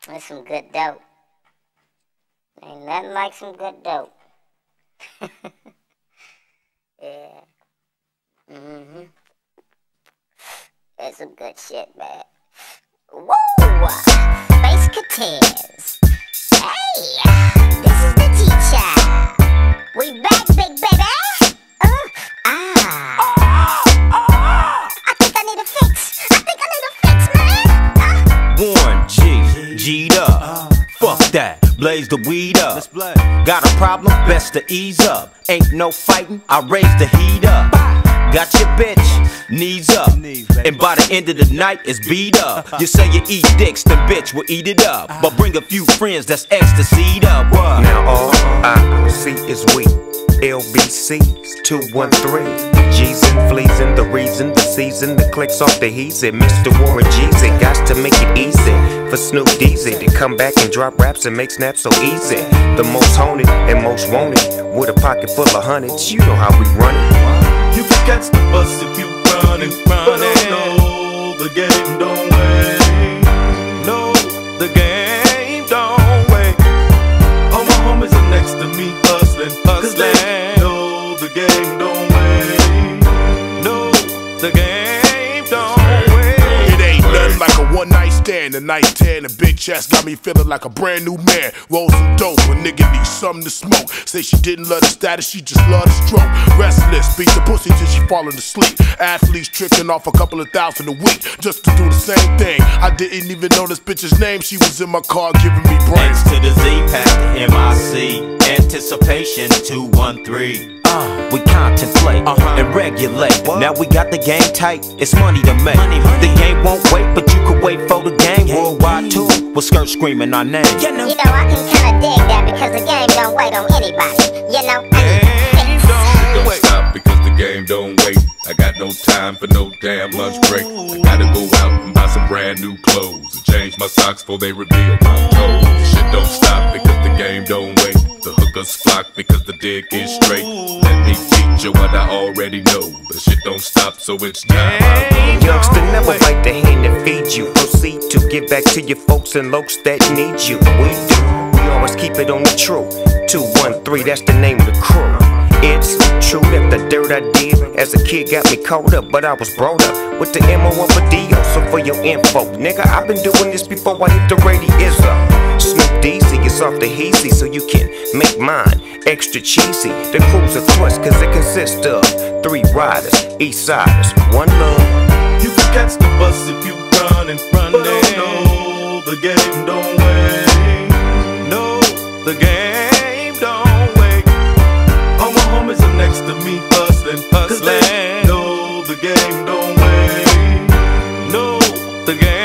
That's some good dope. Ain't nothing like some good dope. Yeah. That's some good shit, man. Whoa! Space Katez. Hey! This is the teacher. We back, big baby. I think I need a fix. Man. Warren G, G'd up. Fuck that, blaze the weed up. Got a problem, best to ease up. Ain't no fighting, I raise the heat up. Got your bitch, knees up. And by the end of the night, it's beat up. You say you eat dicks, then bitch will eat it up. But bring a few friends that's ecstasy up. Now all I see is we. LBC's 213. G's and fleas and the reason, the season, the clicks off the heat. Said Mr. Warren G's it got to make it easy for Snoop Dogg to come back and drop raps and make snaps so easy. The most haunted and most wanted with a pocket full of hundreds. You know how we run it. You can catch the bus if you running. But no, the game don't wait. No, the game don't wait. All my homies are next to me hustling. Cause they know the game don't wait. No, the game don't wait. It ain't nothing like a one-night stand. A night tan, a big chest got me feeling like a brand new man. Roll some dope, a nigga needs something to smoke. Say she didn't love the status, she just loved the stroke. Restless, beat the pussy till she falling asleep. Athletes tricking off a couple of thousand a week just to do the same thing. I didn't even know this bitch's name. She was in my car giving me brains. X to the Z, past the MIC. Anticipation 213. We contemplate and regulate. Now we got the game tight, it's money to make. The game won't wait, but you could wait for the game. Worldwide too, with skirt screaming our name. You know, I can kinda dig that because the game don't wait on anybody. You know, Don't stop because the game don't wait. I got no time for no damn lunch break. I gotta go out and buy some brand new clothes and change my socks before they reveal my toes. Shit don't stop because the game don't wait. The hookers flock because the dick is straight. Let me teach you what I already know. The shit don't stop, so it's time I go. Youngster, never bite the hand that feeds you. Proceed to give back to your folks and lokes that need you. We do, we always keep it on the true. 213, that's the name of the crew. It's true that the dirt I did as a kid got me caught up, but I was brought up with the MO of a deal. So for your info, nigga, I've been doing this before I hit the radio. Snoop Dogg is off the heezy, so you can make mine extra cheesy. The crew's a clutch, cause it consists of 3 riders, east siders, one love. You can catch the bus if you running. But no, the game don't wait. No, the game don't wait. All my homies are next to me hustling. Cause they know the game don't wait. No, the game